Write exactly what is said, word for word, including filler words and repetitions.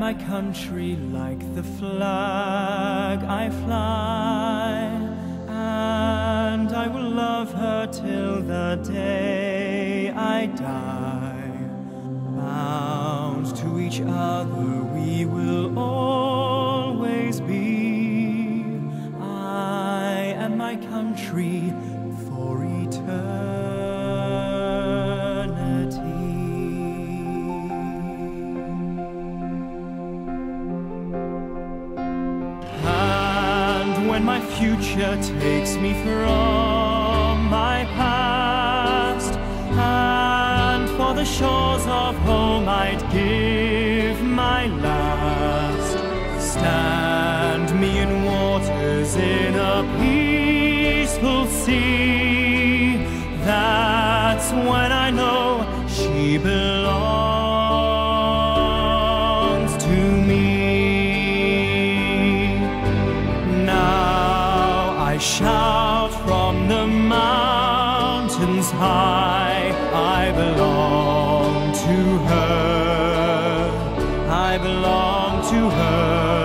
my country like the flag I fly, and I will love her till the day I die. Bound to each other we will always be, I and my country for eternity. When my future takes me from my past, and for the shores of home I'd give my last, stand me in waters in a peaceful sea, that's when I know she belongs to me. I shout from the mountains high, I belong to her, I belong to her.